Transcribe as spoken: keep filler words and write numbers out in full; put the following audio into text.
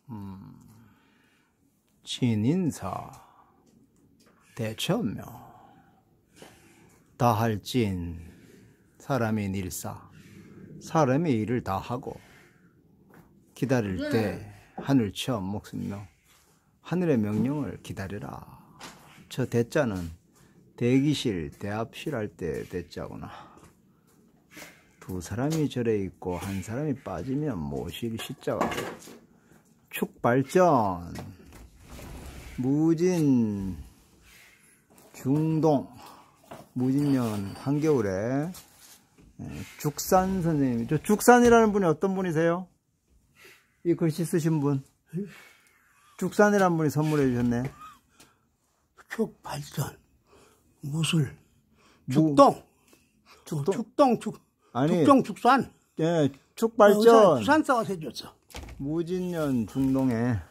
음, 진인사 대천묘 다할진 사람의 일사 사람의 일을 다 하고 기다릴 때 하늘 처음 목숨명 하늘의 명령을 기다려라. 저 대자는 대기실 대합실 할 때 대자구나. 두 사람이 절에 있고 한 사람이 빠지면 모실 시자가 축발전 무진 중동 무진년 한겨울에 죽산 선생님, 저 죽산이라는 분이 어떤 분이세요? 이 글씨 쓰신 분. 죽산이라는 분이 선물해 주셨네. 축발전 무술 축동 축동 축동 축 아니 축동 축산 예 축발전 축산 써서 해줬어. 무진년 중동에